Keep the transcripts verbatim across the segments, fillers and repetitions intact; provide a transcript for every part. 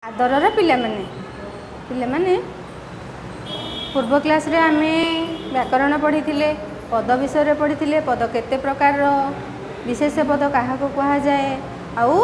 आदरर पिला माने पिला माने पूर्व क्लास रे आमे व्याकरण पढ़ी पद विषय पढ़ी पद केते प्रकार विशेष पद क्या कह जाए आउ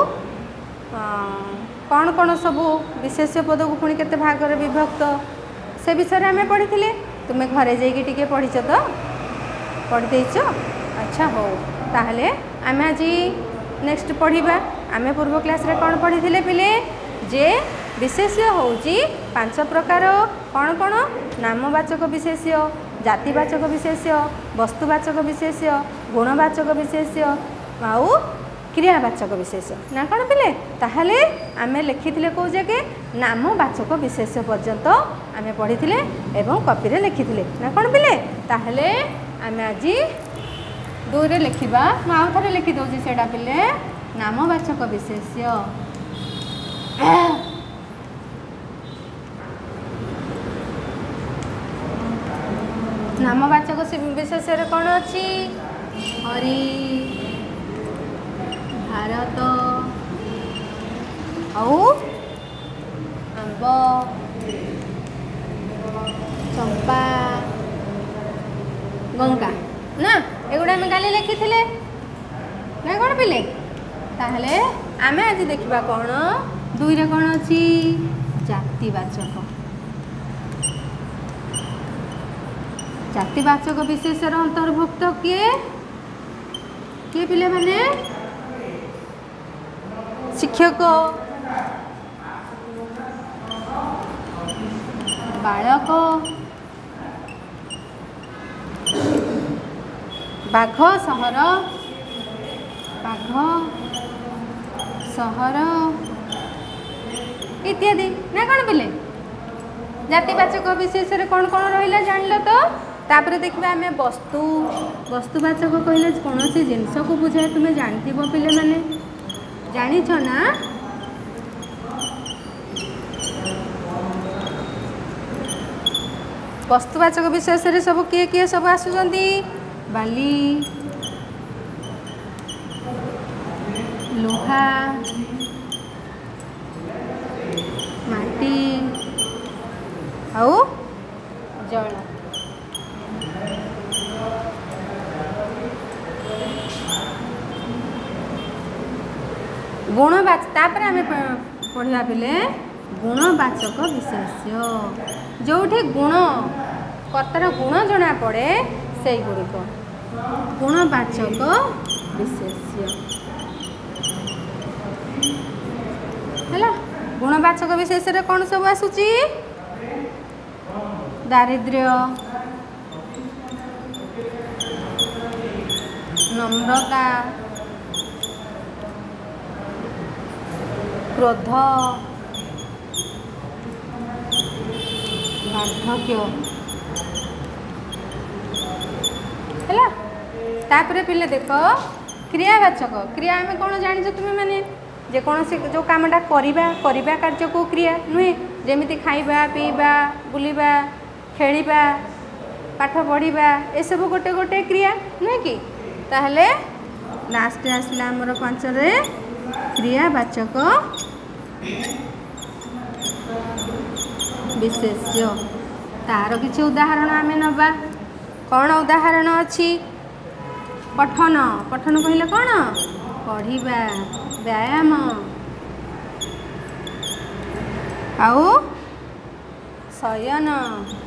कौन कौन सब विशेष पद को पुणी केते भाग रे विभक्त से विषय आमे पढ़ी तुम्हें घरे जाइए टिके पढ़ीच तो पढ़ी देच। अच्छा हो ताहले आमे आज नेक्स्ट पढ़िबा आमे पूर्व क्लास रे कौन पढ़ी पिले जे विशेष्य होउची पांच प्रकार कौन कौन नामवाचक विशेष्य जातिवाचक विशेष्य वस्तुवाचक विशेष्य गुणवाचक विशेष्य आउ क्रियावाचक विशेष्य ना कौन पिले ताहले आमे लिखिथिले को जगे नामवाचक विशेष्य पर्यंत आमे पढ़ीथिले एवं कॉपी रे लिखिथिले ना कौन पिले ताहले आमे आज दुई रे लिखिबा माउ थरे लिखि दोजी सेडा पिले नामवाचक विशेष्य नामवाचक विशेष्य कौन अच्छी हरि भारत आउ आंब चंपा गंगा ना एगुड़ा आम काली लिखी ना कौन पिले ताहले आमे आज देखिबा कौन दुई रे कौन अच्छी जातिवाचक जातिवाचक विशेषर अंतर्भुक्त किए किए पिले माने शिक्षक बालक बाघ सहर बाघ सहर इत्यादि ना कौन पिले जातिवाचक विशेष कौन कौन रहा जान लो तो तापर देखा आम वस्तु वस्तुवाचक कहले कौन सी जिनस को बुझाए तुम्हें जानती पिले माने जानिछ ना वस्तुवाचक विशेष सब किए किए सब आसुचंती बाली लोहा माटी आउ जल गुणवाचक तापर आमे पढ़िया पिले गुणवाचक विशेष्य जोठी गुण कर्तार गुण जना पड़े से गुड़िक गुणवाचक विशेष्य है गुणवाचक विशेष कौन सब आसुची दारिद्र्य नम्रता क्रोध वार्धक्य है तापर पिले देख क्रियावाचक क्रिया आम कौन जान तुम्हें माने जेकोसी जो कामटा करिबा करिबा कार्य को क्रिया नुहे जेमिति खाइबा पीबा बुलिबा खेलिबा पाठ पढ़िबा ए सब गोटे गोटे क्रिया नुहे कि ताहले लास्ट आसला हमर पांच रे क्रियावाचक विशेष्य तार किसी उदाहरण आमे नबा कौन उदाहरण अच्छी पठन पठन कहले कौन पढ़िबा व्यायाम आउ शयन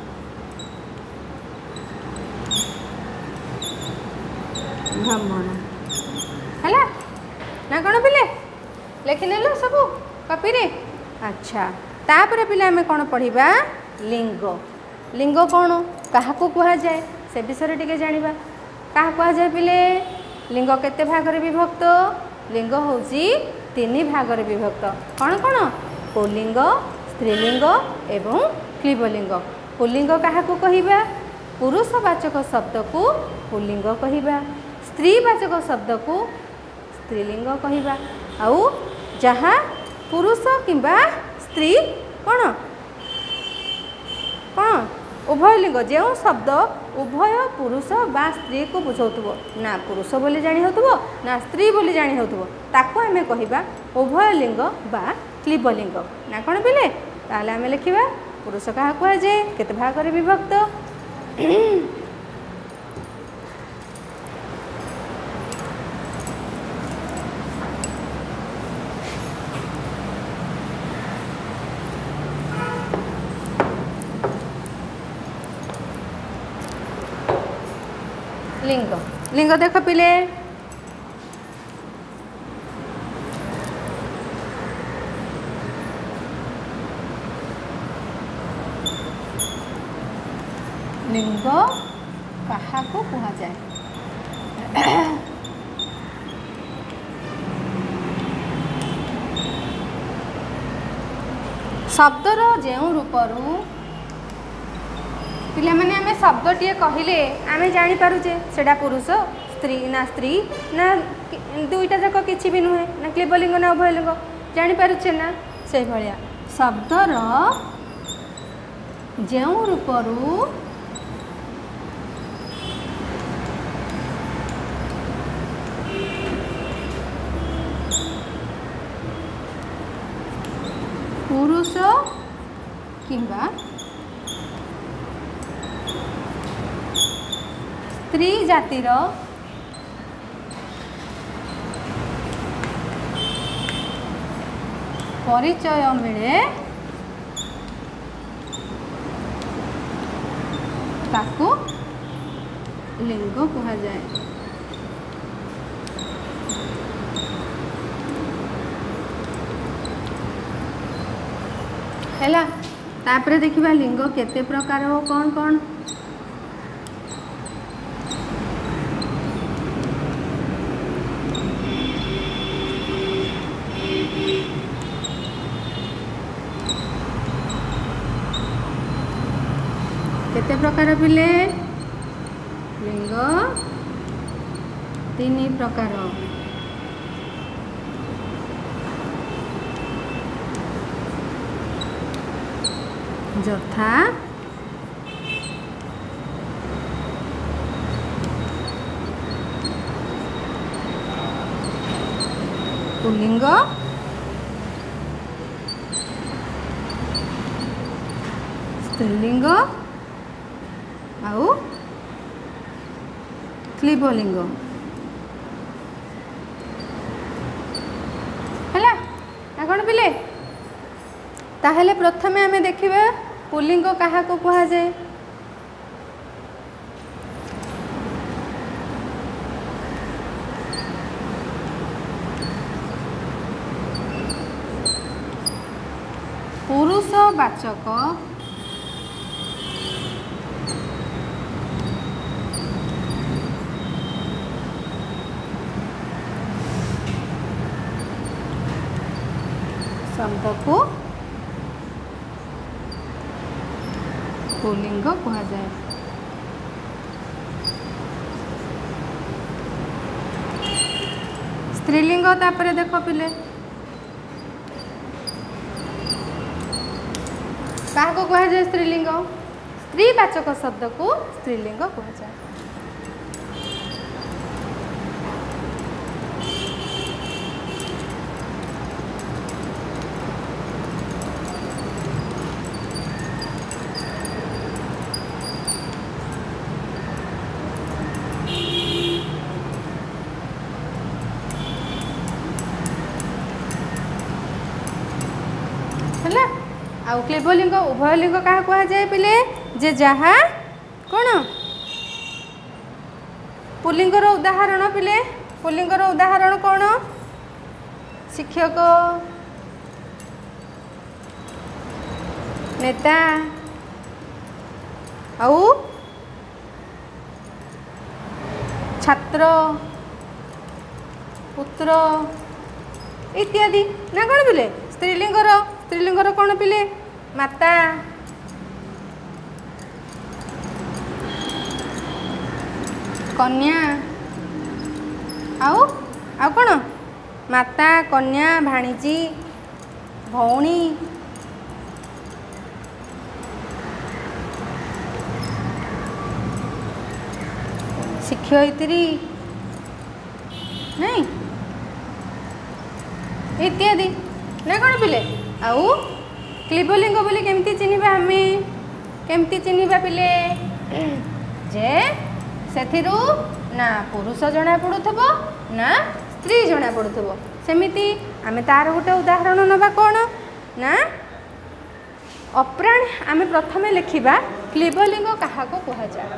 भ्रमण है ना कौन पिले लिखिनेल सब कॉपी रे। अच्छा तापर पिले आमे कौन पढ़िबा लिंग लिंग कौन क्या कह जाए से विषय टिके जानिबा क्या कह जाए पिले लिंग केते भाग रे विभक्त लिंग होउची तीन भाग रे विभक्त कौन कौन पुल्लिंग स्त्रीलिंग एवं क्लीबलिंग पुल्लिंग क्या कहवा पुरुषवाचक शब्द को पुल्लिंग कहवा स्त्रीवाचक शब्द को स्त्रीलिंग कहवा आउ जहाँ पुरुष किंबा स्त्री कौन कौन उभय लिंग जो शब्द उभय पुरुष बा स्त्री को बुझाउथबो ना पुरुष बोली जानी होतबो ना स्त्री बोली जानी होतबो ताको आमे कहिबा उभय लिंग बा क्लीबलिंग ना कौन पिले ताहले आमे लिखिबा पुरुष क्या कहुए केते भाग रे विभक्त लिंग लिंग देख पिले लिंग क्या कह जाए शब्दर जो रूपरू पिला माने आमे शब्द टीए कहले आमे जानी पारुचे सेडा पुरुष स्त्री ना स्त्री ना दुईटा जाक किछि भी नुहे ना क्लीबलिंग ना उभयलिंग जानी पारुचे ना से भलिया शब्दर जो रूपरू पुरुष किंबा स्त्री जातिर परिचय मिले ताकू लिंग कहा जाए। हैला तापरे देखिबा लिंग केते प्रकार हो कौन कौन केते प्रकार पिले लिंग तीन प्रकार यथा पुल्लिंग स्त्रीलिंग आउ क्लीबलिंग हैला ना कौन पिले ताहले प्रथमे आमे देखिबा पुल्लिंग क्या को कहा जाए पुरुषवाचक शब्द को पुल्लिंग कहा जाए। स्त्रीलिंग तापरे देख पिले क्या को कहा जाए स्त्रीलिंग स्त्रीवाचक शब्द को स्त्रीलिंग कहा जाए। आउ क्लीबलिंग उभयलिंग क्या कहा जाए पिले जे जहा कौन पुल्लिंगर उदाहरण पिले पुल्लिंगर उदाहरण कौन शिक्षक नेता आउ छात्र पुत्र इत्यादि ना कौन पिले स्त्रीलिंगर स्त्रीलिंगर कौन पिले माता कन्या आउ आउ कौन माता कन्या भाणीजी भौणी शिक्षयित्री नहीं इत्यादि ना कौन पिले आउ क्लीबलिंग बोली केमती चिन्हबा आमे केमती चिन्हबा पिले जे सेथिरु ना पुरुष जना पड़ुथबो ना स्त्री जना पड़ुथबो सेमिति आमे तार गोटे उदाहरण नबा कौन ना अप्राणी आमे प्रथमे लिखिबा क्लीबलिंग कहा को कहा जाए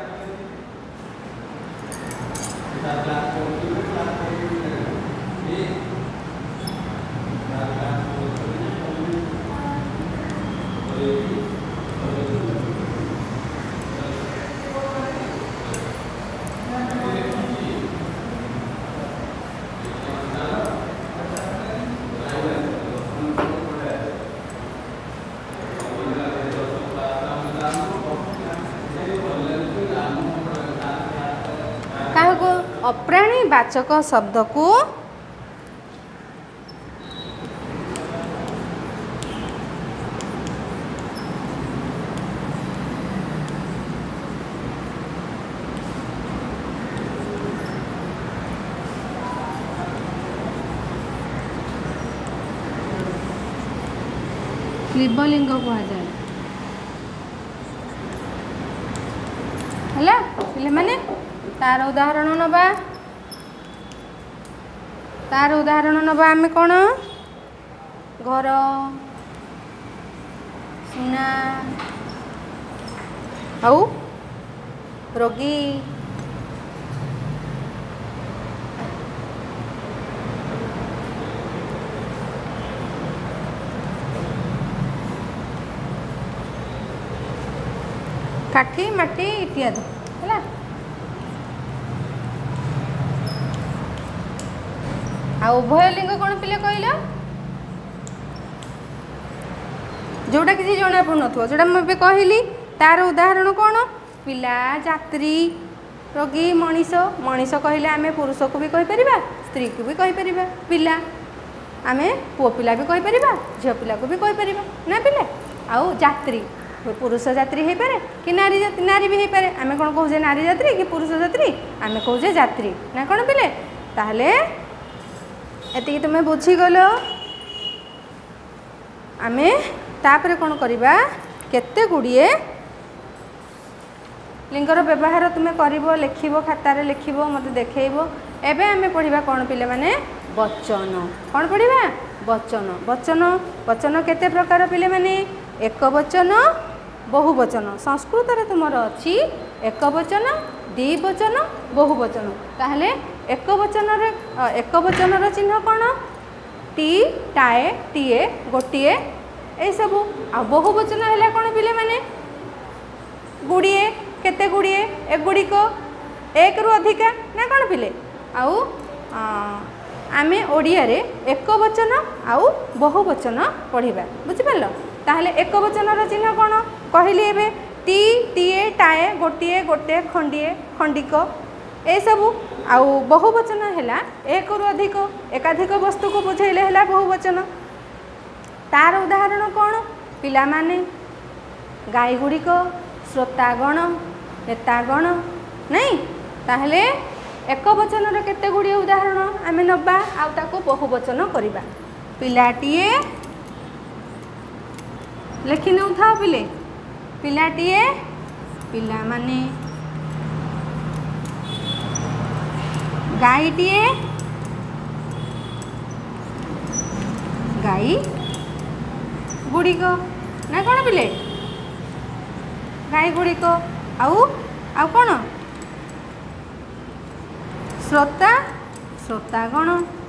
अप्राणी वाचक शब्द को क्लीबलिंग कहा जाए है पे माने तार उदाहरण नबा तार उदाहरण नबा आमे कौन घर सुना आउ रोगी काठी माटी इत्यादि है आ उभय लिंग कौन पिले कहल जोटा किसी जना पड़न जोटा मुझे कहली तार उदाहरण कौन पिला यात्री रोगी मनीष मनीष कहले आमे पुरुष को भी कहि परिबा स्त्री को भी कहि परिबा पिला आमे पुओ पिला भी कहि परिबा झियो पिला को भी कहि परिबा ना पिले आउ यात्री पुरुष यात्री हो पारे कि नारी जात्री नारी भी हो पारे आमे कौन कहूजे नारी यात्री कि पुरुष यात्री आमे कहूजे यात्री ना कौन पिले ताहले एति तुम बुझीगल आमे तापरे कौन करिबा केते गुड़िए लिंगर व्यवहार तुम्हें कर लिखब खातार लिखब मत देखब एबे आमे पढ़िबा कौन पिले माने वचन कौन पढ़िबा वचन वचन वचन केते प्रकार पिले माने एक वचन बहुवचन संस्कृत रे तुमर अछि एक वचन द्विवचन बहुवचन ताहले एक वचन रे एक वचन रो चिन्ह कौन टी टाए टीए गोटिए ए सब आ बहुवचन हैला कौन पिले माने गुड़िए केते गुड़िए एक गुड़ी को एक रु अधिका ना कौन पिले आउ आमे ओडिया रे एक वचन आउ बहुवचन पढ़िबा बुझि पारलो ताहले एक वचन रो चिन्ह कौन कहली एबे टी टीए टाए गोटिए गोटे खंडिए खंडिक ए सबू आउ बहुवचन हैला एक रु अधिक एकाधिक वस्तु को बुझेले हैला बहुवचन तार उदाहरण कौन पिला माने गाई गुड़िक श्रोतागण नेतागण नहीं ताहले एक वचन रो केते गुड़िए उदाहरण आमे नबा आउ ताको बहुवचन करिबा पिलाटीए लिखि नउ था पिले पिलाटीए पिला माने गाईटीए गाई गुड़िक ना कौन पिले गाई गुड़िक आउ आउ कौन श्रोता श्रोतागण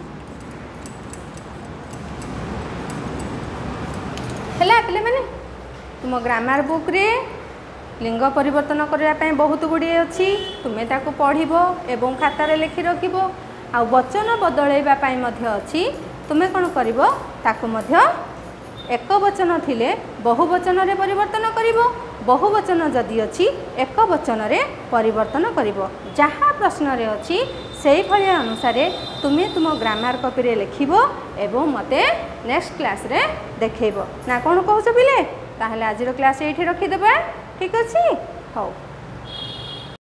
है पे मैंने तुम ग्रामर बुक रे लिंग परिवर्तन करने बहुत गुड़िए अच्छी तुम्हें ताको पढ़ो एवं खातार लिखि रखिब आ वचन बदलैवाई अच्छी तुम्हें कौन कर ताको मध्य एक वचन थिले बहुवचन रे परिवर्तन करिवो बहुवचन जदि अच्छी एक वचन रे परिवर्तन करिवो जहाँ प्रश्न रे अच्छी से भाई अनुसार तुम्हें तुम ग्रामर कॉपी रे लिखिबो एवं मते नेक्स्ट क्लास रे देखैबो ना कौन कहछ पिले ताहले आजिर क्लास एठी रखिदेबा ठीक अछि हौ।